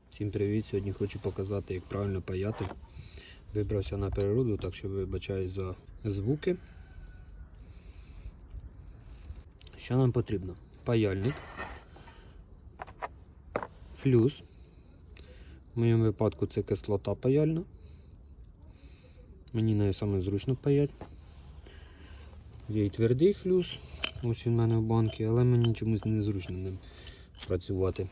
Всім привіт! Сьогодні хочу показати, як правильно паяти. Вибрався на природу, так що вибачаюсь за звуки. Що нам потрібно? Паяльник, флюс. В моєму випадку це кислота паяльна. Мені нею саме зручно паяти. Є і твердий флюс, ось він в мене в банці, але мені чомусь незручно ним працювати.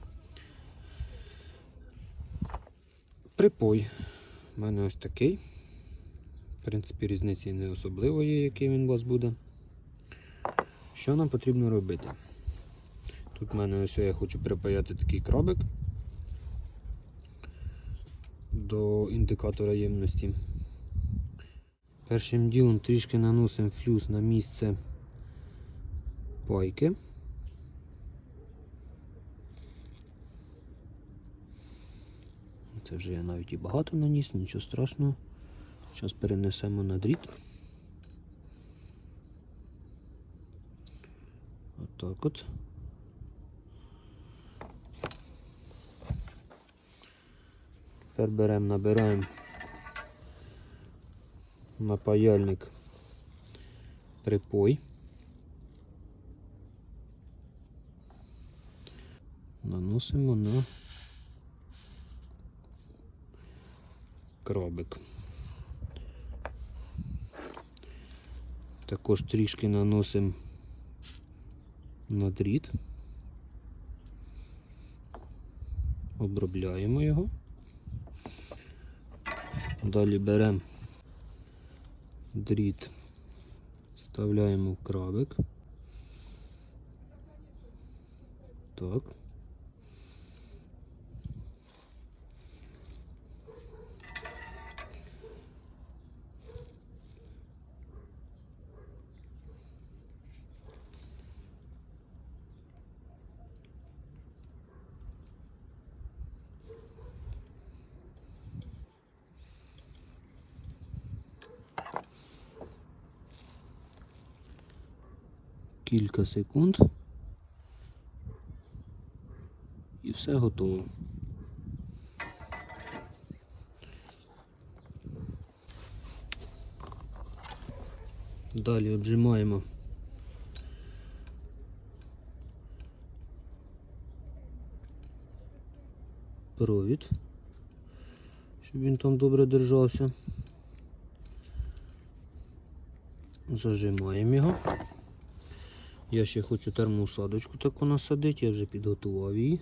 Припой у мене ось такий. В принципі, різниці не особливо є, який він у вас буде. Що нам потрібно робити? Тут в мене ось я хочу припаяти такий крабик до індикатора ємності. Першим ділом трішки наносимо флюс на місце пайки. Це вже я навіть і багато наніс, нічого страшного. Зараз перенесемо на дріт. Отак от. Тепер беремо, набираємо на паяльник припой. Наносимо на крабик. Також трішки наносимо на дріт. Обробляємо його. Далі беремо дріт, вставляємо в крабик. Так. Кілька секунд і все готово. Далі обжимаємо провід, щоб він там добре держався. Зажимаємо його. Я ще хочу термоусадочку таку насадити, я вже підготував її.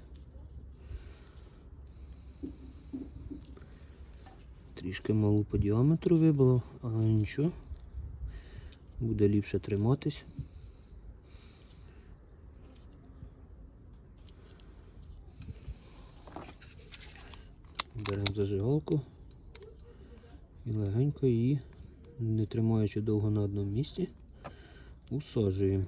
Трішки малу по діаметру вибрав, але нічого, буде ліпше триматись. Беремо зажигалку і легенько її, не тримаючи довго на одному місці, усаджуємо.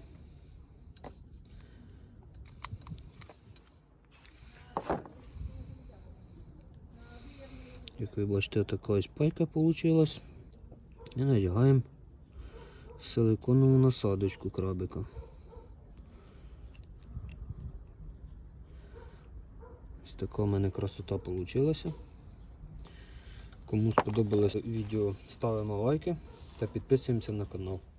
Як ви бачите, така ось пайка вийшла. І надягаємо силиконову насадочку крабика. Ось така в мене красота вийшла. Кому сподобалось відео, ставимо лайки та підписуємося на канал.